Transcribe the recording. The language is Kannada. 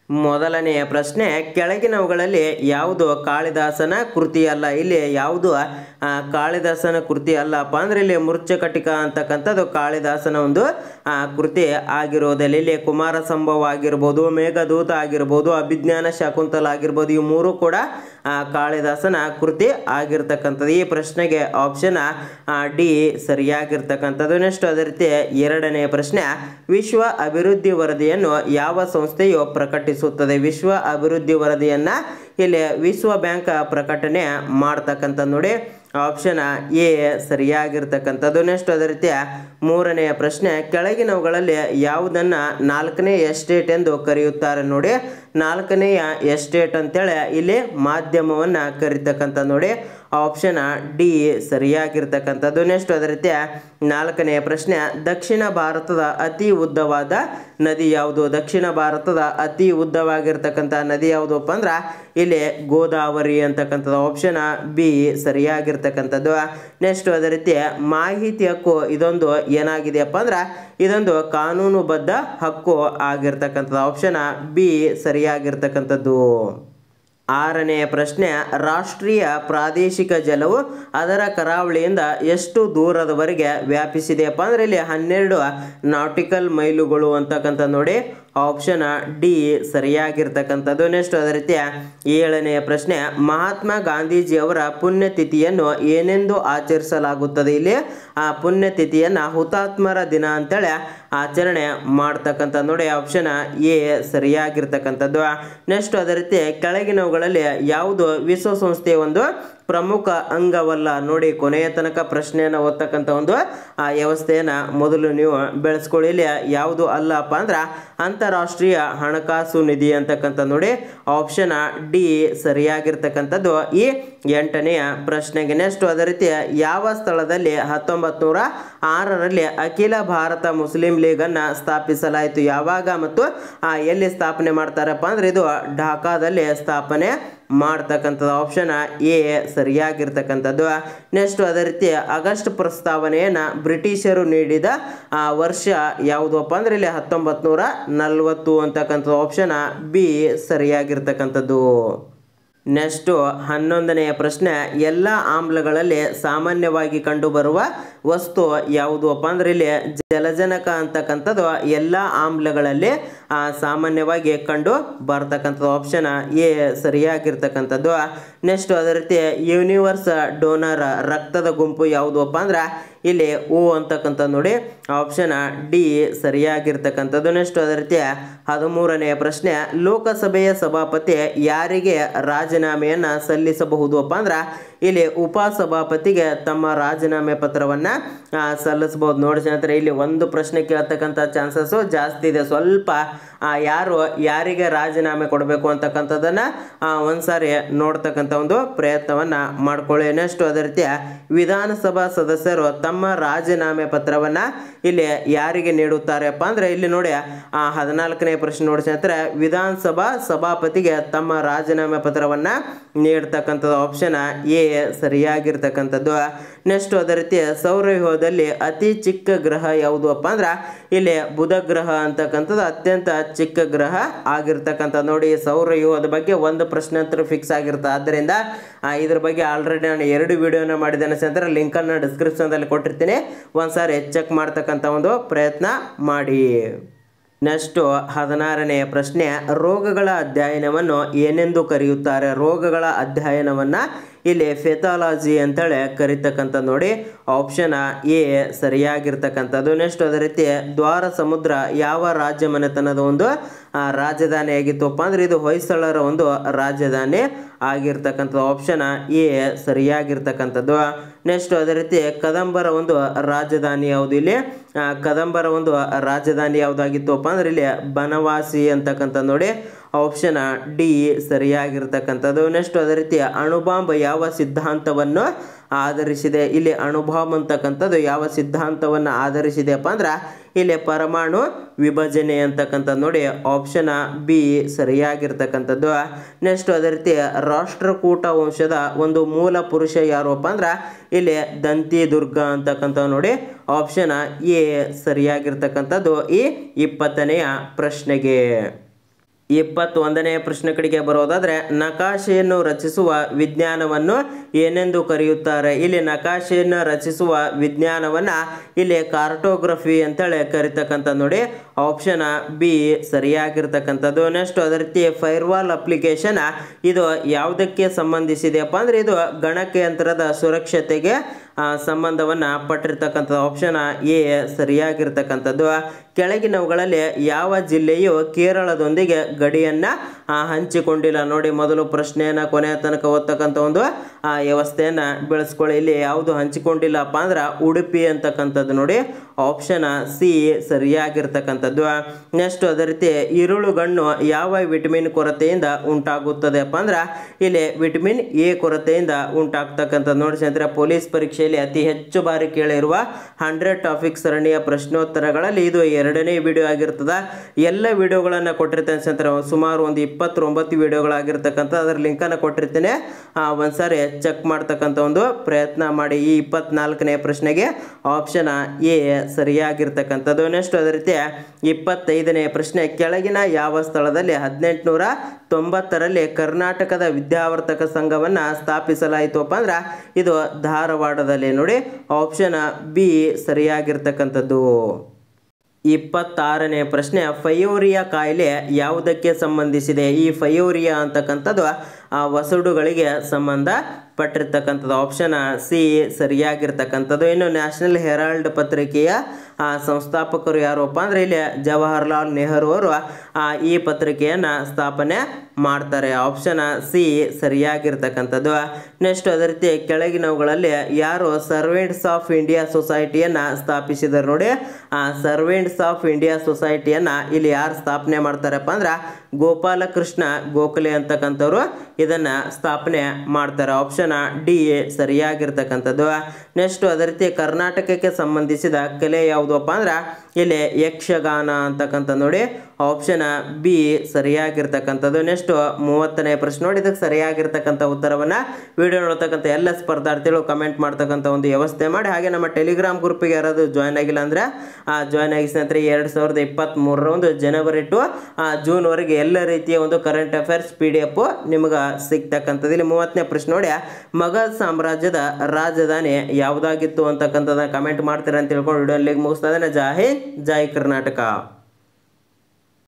ಮೊದಲನೆಯ ಪ್ರಶ್ನೆ, ಕೆಳಗಿನವುಗಳಲ್ಲಿ ಯಾವುದು ಕಾಳಿದಾಸನ ಕೃತಿ ಅಲ್ಲ? ಇಲ್ಲಿ ಯಾವುದು ಕಾಳಿದಾಸನ ಕೃತಿ ಅಲ್ಲಪ್ಪ ಅಂದ್ರೆ ಇಲ್ಲಿ ಮೃಚ್ಛಕಟಿಕ ಅಂತಕ್ಕಂಥದ್ದು ಕಾಳಿದಾಸನ ಒಂದು ಕೃತಿ ಆಗಿರೋದಿಲ್ಲ. ಇಲ್ಲಿ ಕುಮಾರ ಸಂಭವ ಆಗಿರ್ಬೋದು, ಮೇಘದೂತ ಆಗಿರ್ಬೋದು, ಅಭಿಜ್ಞಾನ ಶಾಕುಂತಲ ಆಗಿರ್ಬೋದು, ಇವು ಮೂರು ಕೂಡ ಕಾಳಿದಾಸನ ಕೃತಿ ಆಗಿರ್ತಕ್ಕಂಥದ್ದು. ಈ ಪ್ರಶ್ನೆಗೆ ಆಪ್ಷನ್ ಡಿ ಸರಿಯಾಗಿರ್ತಕ್ಕಂಥದ್ದು. ನೆಕ್ಸ್ಟ್ ಅದೇ ರೀತಿ ಎರಡನೆಯ ಪ್ರಶ್ನೆ, ವಿಶ್ವ ಅಭಿವೃದ್ಧಿ ವರದಿಯನ್ನು ಯಾವ ಸಂಸ್ಥೆಯು ಪ್ರಕಟಿಸುತ್ತದೆ? ವಿಶ್ವ ಅಭಿವೃದ್ಧಿ ವರದಿಯನ್ನ ಇಲ್ಲಿ ವಿಶ್ವ ಬ್ಯಾಂಕ್ ಪ್ರಕಟಣೆ ಮಾಡ್ತಕ್ಕಂಥದ್ದು ನೋಡಿ. ಆಪ್ಷನ್ ಎ ಸರಿಯಾಗಿರ್ತಕ್ಕಂಥದ್ದು. ನೆಕ್ಸ್ಟ್ ಅದೇ ರೀತಿ ಮೂರನೆಯ ಪ್ರಶ್ನೆ, ಕೆಳಗಿನವುಗಳಲ್ಲಿ ಯಾವುದನ್ನ ನಾಲ್ಕನೇ ಎಸ್ಟೇಟ್ ಎಂದು ಕರೆಯುತ್ತಾರೆ? ನೋಡಿ, ನಾಲ್ಕನೆಯ ಎಸ್ಟೇಟ್ ಅಂತೇಳಿ ಇಲ್ಲಿ ಮಾಧ್ಯಮವನ್ನ ಕರೀತಕ್ಕಂಥ ನೋಡಿ. Option D ಸರಿಯಾಗಿರ್ತಕ್ಕಂಥದ್ದು. ನೆಕ್ಸ್ಟ್ ಅದೇ ರೀತಿ ನಾಲ್ಕನೆಯ ಪ್ರಶ್ನೆ, ದಕ್ಷಿಣ ಭಾರತದ ಅತಿ ಉದ್ದವಾದ ನದಿ ಯಾವುದು? ದಕ್ಷಿಣ ಭಾರತದ ಅತಿ ಉದ್ದವಾಗಿರ್ತಕ್ಕಂಥ ನದಿ ಯಾವುದಪ್ಪ ಅಂದ್ರೆ ಇಲ್ಲಿ ಗೋದಾವರಿ ಅಂತಕ್ಕಂಥದ್ದು. ಆಪ್ಷನ್ ಬಿ ಸರಿಯಾಗಿರ್ತಕ್ಕಂಥದ್ದು. ನೆಕ್ಸ್ಟ್ ಅದೇ ರೀತಿ ಮಾಹಿತಿ ಹಕ್ಕು ಇದೊಂದು ಏನಾಗಿದೆಯಪ್ಪ ಅಂದ್ರೆ ಇದೊಂದು ಕಾನೂನುಬದ್ಧ ಹಕ್ಕು ಆಗಿರ್ತಕ್ಕಂಥದ್ದು. ಆಪ್ಷನ್ ಬಿ ಸರಿಯಾಗಿರ್ತಕ್ಕಂಥದ್ದು. ಆರನೆಯ ಪ್ರಶ್ನೆ, ರಾಷ್ಟ್ರೀಯ ಪ್ರಾದೇಶಿಕ ಜಲವು ಅದರ ಕರಾವಳಿಯಿಂದ ಎಷ್ಟು ದೂರದವರೆಗೆ ವ್ಯಾಪಿಸಿದೆಯಪ್ಪ ಅಂದ್ರೆ ಇಲ್ಲಿ 12 ನಾಟಿಕಲ್ ಮೈಲುಗಳು ಅಂತಕ್ಕಂಥ ನೋಡಿ. Option D ಸರಿಯಾಗಿರ್ತಕ್ಕಂಥದ್ದು. ನೆಕ್ಸ್ಟ್ ಅದೇ ರೀತಿ ಏಳನೆಯ ಪ್ರಶ್ನೆ, ಮಹಾತ್ಮ ಗಾಂಧೀಜಿಯವರ ಪುಣ್ಯತಿಥಿಯನ್ನು ಏನೆಂದು ಆಚರಿಸಲಾಗುತ್ತದೆ? ಇಲ್ಲಿ ಆ ಪುಣ್ಯತಿಥಿಯನ್ನು ಹುತಾತ್ಮರ ದಿನ ಅಂತೇಳಿ ಆಚರಣೆ ಮಾಡ್ತಕ್ಕಂಥ ನೋಡಿ. ಆಪ್ಷನ್ ಎ ಸರಿಯಾಗಿರ್ತಕ್ಕಂಥದ್ದು. ನೆಕ್ಸ್ಟ್ ಅದೇ ರೀತಿ ಕೆಳಗಿನವುಗಳಲ್ಲಿ ಯಾವುದು ವಿಶ್ವಸಂಸ್ಥೆಯ ಒಂದು ಪ್ರಮುಖ ಅಂಗವಲ್ಲ? ನೋಡಿ, ಕೊನೆಯ ತನಕ ಪ್ರಶ್ನೆಯನ್ನು ಓದ್ತಕ್ಕಂಥ ಒಂದು ವ್ಯವಸ್ಥೆಯನ್ನು ಮೊದಲು ನೀವು ಬೆಳೆಸ್ಕೊಳ್ಳಿ. ಇಲ್ಲಿ ಯಾವುದು ಅಲ್ಲಪ್ಪ ಅಂದ್ರೆ ಅಂತಾರಾಷ್ಟ್ರೀಯ ಹಣಕಾಸು ನಿಧಿ ಅಂತಕ್ಕಂಥ ನೋಡಿ. ಆಪ್ಷನ್ ಡಿ ಸರಿಯಾಗಿರ್ತಕ್ಕಂಥದ್ದು ಈ ಎಂಟನೆಯ ಪ್ರಶ್ನೆಗೆ. ನೆಕ್ಸ್ಟ್ ಅದೇ ರೀತಿ ಯಾವ ಸ್ಥಳದಲ್ಲಿ 1906ರಲ್ಲಿ ಅಖಿಲ ಭಾರತ ಮುಸ್ಲಿಂ ಲೀಗನ್ನು ಸ್ಥಾಪಿಸಲಾಯಿತು? ಯಾವಾಗ ಮತ್ತು ಎಲ್ಲಿ ಸ್ಥಾಪನೆ ಮಾಡ್ತಾರಪ್ಪ ಅಂದ್ರೆ ಇದು ಢಾಕಾದಲ್ಲಿ ಸ್ಥಾಪನೆ ಮಾಡ್ತಕ್ಕಂಥದ್ದು. ಆಪ್ಷನ್ ಎ ಸರಿಯಾಗಿರ್ತಕ್ಕಂಥದ್ದು. ನೆಕ್ಸ್ಟ್ ಅದೇ ರೀತಿ ಆಗಸ್ಟ್ ಪ್ರಸ್ತಾವನೆಯನ್ನು ಬ್ರಿಟಿಷರು ನೀಡಿದ ವರ್ಷ ಯಾವುದಪ್ಪ ಅಂದ್ರೆ ಇಲ್ಲಿ 1940 ಅಂತಕ್ಕಂಥದ್ದು. ಆಪ್ಷನ್ ಬಿ ಸರಿಯಾಗಿರ್ತಕ್ಕಂಥದ್ದು. ನೆಕ್ಸ್ಟು 11ನೆಯ ಪ್ರಶ್ನೆ, ಎಲ್ಲ ಆಮ್ಲಗಳಲ್ಲಿ ಸಾಮಾನ್ಯವಾಗಿ ಕಂಡುಬರುವ ವಸ್ತು ಯಾವುದು ಅಪ್ಪ ಅಂದ್ರೆ ಇಲ್ಲಿ ಜಲಜನಕ ಅಂತಕ್ಕಂಥದ್ದು ಎಲ್ಲ ಆಮ್ಲಗಳಲ್ಲಿ ಸಾಮಾನ್ಯವಾಗಿ ಕಂಡು ಬರ್ತಕ್ಕಂಥದ್ದು. ಆಪ್ಷನ್ ಎ ಸರಿಯಾಗಿರ್ತಕ್ಕಂಥದ್ದು. ನೆಕ್ಸ್ಟ್ ಅದೇ ರೀತಿ ಯೂನಿವರ್ಸ್ ಡೋನರ್ ರಕ್ತದ ಗುಂಪು ಯಾವುದು ಅಪ್ಪ ಅಂದ್ರೆ ಇಲ್ಲಿ ಓ ಅಂತಕ್ಕಂಥ ನೋಡಿ. Option D ಸರಿಯಾಗಿರ್ತಕ್ಕಂಥದ್ದು. ನೆಕ್ಸ್ಟ್ ಅದೇ ರೀತಿ 13ನೆಯ ಪ್ರಶ್ನೆ, ಲೋಕಸಭೆಯ ಸಭಾಪತಿ ಯಾರಿಗೆ ರಾಜೀನಾಮೆಯನ್ನು ಸಲ್ಲಿಸಬಹುದು ಅಪ್ಪ ಅಂದ್ರೆ ಇಲ್ಲಿ ಉಪಸಭಾಪತಿಗೆ ತಮ್ಮ ರಾಜೀನಾಮೆ ಪತ್ರವನ್ನು ಸಲ್ಲಿಸಬಹುದು. ನೋಡಿ ಸ್ನೇಹಿತರೆ, ಇಲ್ಲಿ ಒಂದು ಪ್ರಶ್ನೆ ಕೇಳ್ತಕ್ಕಂಥ ಚಾನ್ಸಸ್ ಜಾಸ್ತಿ ಇದೆ. ಸ್ವಲ್ಪ ಯಾರಿಗೆ ರಾಜೀನಾಮೆ ಕೊಡಬೇಕು ಅಂತಕ್ಕಂಥದ್ದನ್ನು ಒಂದ್ಸಾರಿ ನೋಡ್ತಕ್ಕಂಥ ಒಂದು ಪ್ರಯತ್ನವನ್ನು ಮಾಡ್ಕೊಳ್ಳಿ. ನೆಕ್ಸ್ಟ್ ಅದೇ ರೀತಿ ವಿಧಾನಸಭಾ ಸದಸ್ಯರು ತಮ್ಮ ರಾಜೀನಾಮೆ ಪತ್ರವನ್ನು ಇಲ್ಲಿ ಯಾರಿಗೆ ನೀಡುತ್ತಾರೆಪ್ಪ ಅಂದ್ರೆ ಇಲ್ಲಿ ನೋಡಿ 14ನೇ ಪ್ರಶ್ನೆ ನೋಡಿ ಸ್ನೇಹಿತರೆ, ವಿಧಾನಸಭಾ ಸಭಾಪತಿಗೆ ತಮ್ಮ ರಾಜೀನಾಮೆ ಪತ್ರವನ್ನು ನೀಡ್ತಕ್ಕಂಥದ್ದು. ಆಪ್ಷನ್ ಎ ಸರಿಯಾಗಿರ್ತಕ್ಕಂಥದ್ದು. ನೆಕ್ಸ್ಟ್ ಅದೇ ರೀತಿ ಸೌರವ್ಯೂಹದಲ್ಲಿ ಅತಿ ಚಿಕ್ಕ ಗ್ರಹ ಯಾವುದು ಅಪ್ಪ ಅಂದ್ರೆ ಇಲ್ಲಿ ಬುಧ ಗ್ರಹ ಅಂತಕ್ಕಂಥದ್ದು ಅತ್ಯಂತ ಚಿಕ್ಕ ಗ್ರಹ ಆಗಿರ್ತಕ್ಕಂಥದ್ದು ನೋಡಿ. ಸೌರವ್ಯೂಹದ ಬಗ್ಗೆ ಒಂದು ಪ್ರಶ್ನೆ ಅಂತ ಫಿಕ್ಸ್ ಆಗಿರುತ್ತೆ. ಆದ್ದರಿಂದ ಇದ್ರ ಬಗ್ಗೆ ಆಲ್ರೆಡಿ ನಾನು 2 ವಿಡಿಯೋನ ಮಾಡಿದ್ದೇನೆ ಸ್ನೇಹಿತರೆ, ಲಿಂಕನ್ನು ಡಿಸ್ಕ್ರಿಪ್ಷನ್ದಲ್ಲಿ ಕೊಟ್ಟಿರ್ತೀನಿ, ಒಂದ್ಸಾರಿ ಚೆಕ್ ಮಾಡ್ತಕ್ಕಂಥ ಒಂದು ಪ್ರಯತ್ನ ಮಾಡಿ. ನೆಕ್ಸ್ಟು 16ನೆಯ ಪ್ರಶ್ನೆ, ರೋಗಗಳ ಅಧ್ಯಯನವನ್ನು ಏನೆಂದು ಕರೆಯುತ್ತಾರೆ? ರೋಗಗಳ ಅಧ್ಯಯನವನ್ನು ಇಲ್ಲಿ ಫೆಥಾಲಜಿ ಅಂತೇಳಿ ಕರಿತಕ್ಕಂಥ ನೋಡಿ. ಆಪ್ಷನ್ ಎ ಸರಿಯಾಗಿರ್ತಕ್ಕಂಥದ್ದು. ನೆಕ್ಸ್ಟ್ ಅದೇ ರೀತಿ ದ್ವಾರ ಸಮುದ್ರ ಯಾವ ರಾಜ್ಯ ಮನೆತನದ ಒಂದು ರಾಜಧಾನಿ ಆಗಿತ್ತಪ್ಪ ಅಂದ್ರೆ ಇದು ಹೊಯ್ಸಳರ ಒಂದು ರಾಜಧಾನಿ ಆಗಿರ್ತಕ್ಕಂಥದ್ದು. ಆಪ್ಷನ್ ಎ ಸರಿಯಾಗಿರ್ತಕ್ಕಂಥದ್ದು. ನೆಕ್ಸ್ಟ್ ಅದೇ ರೀತಿ ಕದಂಬರ ಒಂದು ರಾಜಧಾನಿ ಯಾವುದು? ಇಲ್ಲಿ ಕದಂಬರ ಒಂದು ರಾಜಧಾನಿ ಯಾವುದಾಗಿತ್ತಪ್ಪ ಅಂದ್ರೆ ಇಲ್ಲಿ ಬನವಾಸಿ ಅಂತಕ್ಕಂಥ ನೋಡಿ. Option D ಸರಿಯಾಗಿರ್ತಕ್ಕಂಥದ್ದು. ನೆಕ್ಸ್ಟ್ ಅದೇ ರೀತಿ ಅಣುಬಾಂಬ್ ಯಾವ ಸಿದ್ಧಾಂತವನ್ನು ಆಧರಿಸಿದೆ? ಇಲ್ಲಿ ಅಣುಬಾಂಬ್ ಅಂತಕ್ಕಂಥದ್ದು ಯಾವ ಸಿದ್ಧಾಂತವನ್ನು ಆಧರಿಸಿದೆಯಪ್ಪ ಅಂದ್ರೆ ಇಲ್ಲಿ ಪರಮಾಣು ವಿಭಜನೆ ಅಂತಕ್ಕಂಥದ್ದು ನೋಡಿ. ಆಪ್ಷನ್ ಬಿ ಸರಿಯಾಗಿರ್ತಕ್ಕಂಥದ್ದು. ನೆಕ್ಸ್ಟ್ ಅದೇ ರೀತಿ ರಾಷ್ಟ್ರಕೂಟ ವಂಶದ ಒಂದು ಮೂಲ ಪುರುಷ ಯಾರಪ್ಪ ಅಂದ್ರೆ ಇಲ್ಲಿ ದಂತಿ ದುರ್ಗ ಅಂತಕ್ಕಂಥ ನೋಡಿ. ಆಪ್ಷನ್ ಎ ಸರಿಯಾಗಿರ್ತಕ್ಕಂಥದ್ದು ಈ 20ನೆಯ ಪ್ರಶ್ನೆಗೆ. 21ನೇ ಪ್ರಶ್ನೆ ಕಡೆಗೆ ಬರೋದಾದ್ರೆ ನಕಾಶೆಯನ್ನು ರಚಿಸುವ ವಿಜ್ಞಾನವನ್ನು ಏನೆಂದು ಕರೆಯುತ್ತಾರೆ. ಇಲ್ಲಿ ನಕಾಶೆಯನ್ನು ರಚಿಸುವ ವಿಜ್ಞಾನವನ್ನ ಇಲ್ಲಿ ಕಾರ್ಟೋಗ್ರಫಿ ಅಂತೇಳಿ ಕರಿತಕ್ಕಂಥ ನೋಡಿ. ಆಪ್ಷನ್ ಬಿ ಸರಿಯಾಗಿರ್ತಕ್ಕಂಥದ್ದು. ನೆಕ್ಸ್ಟ್ ಅದೇ ರೀತಿ ಫೈರ್ವಾಲ್ ಅಪ್ಲಿಕೇಶನ್ ಇದು ಯಾವುದಕ್ಕೆ ಸಂಬಂಧಿಸಿದೆಯಪ್ಪ ಅಂದ್ರೆ ಇದು ಗಣಕಯಂತ್ರದ ಸುರಕ್ಷತೆಗೆ ಸಂಬಂಧವನ್ನ ಪಟ್ಟಿರ್ತಕ್ಕಂಥದ್ದು. Option A ಸರಿಯಾಗಿರ್ತಕ್ಕಂಥದ್ದು. ಕೆಳಗಿನವುಗಳಲ್ಲಿ ಯಾವ ಜಿಲ್ಲೆಯು ಕೇರಳದೊಂದಿಗೆ ಗಡಿಯನ್ನ ಹಂಚಿಕೊಂಡಿಲ್ಲ ನೋಡಿ. ಮೊದಲು ಪ್ರಶ್ನೆಯನ್ನ ಕೊನೆಯ ತನಕ ಓದ್ತಕ್ಕಂಥ ಒಂದು ವ್ಯವಸ್ಥೆಯನ್ನ ಬೆಳೆಸ್ಕೊಳ್ಳಿ. ಇಲ್ಲಿ ಯಾವುದು ಹಂಚಿಕೊಂಡಿಲ್ಲಪ್ಪ ಅಂದ್ರೆ ಉಡುಪಿ ಅಂತಕ್ಕಂಥದ್ದು ನೋಡಿ. Option C ಸರಿಯಾಗಿರ್ತಕ್ಕಂಥದ್ದು. ನೆಕ್ಸ್ಟ್ ಅದೇ ರೀತಿ ಈರುಳುಗಣ್ಣು ಯಾವ ವಿಟಮಿನ್ ಕೊರತೆಯಿಂದ ಉಂಟಾಗುತ್ತದೆಪ್ಪ ಅಂದ್ರೆ ಇಲ್ಲಿ ವಿಟಮಿನ್ ಎ ಕೊರತೆಯಿಂದ ಉಂಟಾಗ್ತಕ್ಕಂಥದ್ದು ನೋಡಿ ಸ್ನೇಹಿತರೆ. ಪೊಲೀಸ್ ಪರೀಕ್ಷೆಯಲ್ಲಿ ಅತಿ ಹೆಚ್ಚು ಬಾರಿ ಕೇಳಿರುವ 100 ಟಾಪಿಕ್ ಸರಣಿಯ ಪ್ರಶ್ನೋತ್ತರಗಳಲ್ಲಿ ಇದು 2ನೇ ವಿಡಿಯೋ ಆಗಿರ್ತದ. ಎಲ್ಲ ವಿಡಿಯೋಗಳನ್ನು ಕೊಟ್ಟಿರ್ತೇನೆ ಸ್ನೇಹಿತರೆ. ಸುಮಾರು ಒಂದು 29 ವಿಡಿಯೋಗಳಾಗಿರ್ತಕ್ಕಂಥ ಅದರ ಲಿಂಕನ್ನು ಕೊಟ್ಟಿರ್ತೇನೆ. ಒಂದ್ಸಾರಿ ಚೆಕ್ ಮಾಡ್ತಕ್ಕಂಥ ಒಂದು ಪ್ರಯತ್ನ ಮಾಡಿ. ಈ 24ನೇ ಪ್ರಶ್ನೆಗೆ ಆಪ್ಷನ್ ಎ ಸರಿಯಾಗಿರ್ತಕ್ಕಂಥದ್ದು. ನೆಕ್ಸ್ಟ್ ಅದೇ ರೀತಿ 25ನೇ ಪ್ರಶ್ನೆ ಕೆಳಗಿನ ಯಾವ ಸ್ಥಳದಲ್ಲಿ 1890ರಲ್ಲಿ ಕರ್ನಾಟಕದ ವಿದ್ಯಾವರ್ತಕ ಸಂಘವನ್ನ ಸ್ಥಾಪಿಸಲಾಯಿತಪ್ಪ ಅಂದ್ರೆ ಇದು ಧಾರವಾಡದಲ್ಲಿ ನೋಡಿ. Option B ಸರಿಯಾಗಿರ್ತಕ್ಕಂಥದ್ದು. 26ನೇ ಪ್ರಶ್ನೆ ಫಯೋರಿಯಾ ಕಾಯಿಲೆ ಯಾವುದಕ್ಕೆ ಸಂಬಂಧಿಸಿದೆ. ಈ ಫಯೋರಿಯಾ ಅಂತಕ್ಕಂಥದ್ದು ವಸಡುಗಳಿಗೆ ಸಂಬಂಧ ಪಟ್ಟಿರ್ತಕ್ಕಂಥದ್ದು. Option C ಸರಿಯಾಗಿರ್ತಕ್ಕಂಥದ್ದು. ಇನ್ನು ನ್ಯಾಷನಲ್ ಹೆರಾಲ್ಡ್ ಪತ್ರಿಕೆಯ ಸಂಸ್ಥಾಪಕರು ಯಾರಪ್ಪ ಅಂದ್ರೆ ಇಲ್ಲಿ ಜವಾಹರ್ಲಾಲ್ ನೆಹರು ಅವರು ಈ ಪತ್ರಿಕೆಯನ್ನ ಸ್ಥಾಪನೆ ಮಾಡ್ತಾರೆ. Option C ಸರಿಯಾಗಿರ್ತಕ್ಕಂಥದ್ದು. ನೆಕ್ಸ್ಟ್ ಅದೇ ರೀತಿ ಕೆಳಗಿನವುಗಳಲ್ಲಿ ಯಾರು ಸರ್ವೆಂಟ್ಸ್ ಆಫ್ ಇಂಡಿಯಾ ಸೊಸೈಟಿಯನ್ನ ಸ್ಥಾಪಿಸಿದರು ನೋಡಿ. ಸರ್ವೆಂಟ್ಸ್ ಆಫ್ ಇಂಡಿಯಾ ಸೊಸೈಟಿಯನ್ನ ಇಲ್ಲಿ ಯಾರು ಸ್ಥಾಪನೆ ಮಾಡ್ತಾರಪ್ಪ ಅಂದ್ರೆ ಗೋಪಾಲಕೃಷ್ಣ ಗೋಖಲೆ ಅಂತಕ್ಕಂಥವ್ರು ಇದನ್ನ ಸ್ಥಾಪನೆ ಮಾಡ್ತಾರೆ. Option D ಸರಿಯಾಗಿರ್ತಕ್ಕಂಥದ್ದು. ನೆಕ್ಸ್ಟ್ ಅದೇ ರೀತಿ ಕರ್ನಾಟಕಕ್ಕೆ ಸಂಬಂಧಿಸಿದ ಕಲೆ ಯಾವುದಪ್ಪ ಅಂದ್ರೆ ಇಲ್ಲಿ ಯಕ್ಷಗಾನ ಅಂತಕ್ಕಂಥ ನೋಡಿ. ಆಪ್ಷನ್ ಬಿ ಸರಿಯಾಗಿರ್ತಕ್ಕಂಥದ್ದು. ನೆಕ್ಸ್ಟ್ 30ನೇ ಪ್ರಶ್ನೆ ನೋಡಿ. ಇದಕ್ಕೆ ಸರಿಯಾಗಿರ್ತಕ್ಕಂಥ ಉತ್ತರವನ್ನ ವಿಡಿಯೋ ನೋಡ್ತಕ್ಕಂಥ ಎಲ್ಲ ಸ್ಪರ್ಧಾರ್ಥಿಗಳು ಕಮೆಂಟ್ ಮಾಡ್ತಕ್ಕಂಥ ಒಂದು ವ್ಯವಸ್ಥೆ ಮಾಡಿ. ಹಾಗೆ ನಮ್ಮ ಟೆಲಿಗ್ರಾಮ್ ಗ್ರೂಪ್ಗೆ ಯಾರಾದರೂ ಜಾಯ್ನ್ ಆಗಿಲ್ಲ ಅಂದ್ರೆ ಜಾಯ್ನ್ ಆಗಿ ಸ್ನೇಹಿತರೆ. 2023 ಜನವರಿ ಟು ಜೂನ್ ವರೆಗೆ ಎಲ್ಲ ರೀತಿಯ ಒಂದು ಕರೆಂಟ್ ಅಫೇರ್ಸ್ PDF ನಿಮ್ಗೆ ಸಿಗ್ತಕ್ಕಂಥದ್ದು. ಇಲ್ಲಿ 30ನೇ ಪ್ರಶ್ನೆ ನೋಡಿ. ಮಗಧ ಸಾಮ್ರಾಜ್ಯದ ರಾಜಧಾನಿ ಯಾವುದಾಗಿತ್ತು ಅಂತಕ್ಕಂಥದ್ದನ್ನ ಕಮೆಂಟ್ ಮಾಡ್ತೀರಾ ಅಂತ ತಿಳ್ಕೊಂಡು ವಿಡಿಯೋ ಮುಗಿಸ್ತಾ ಇದ್ದೇನೆ. ಜೈ ಹಿಂದ್, ಜೈ ಕರ್ನಾಟಕ.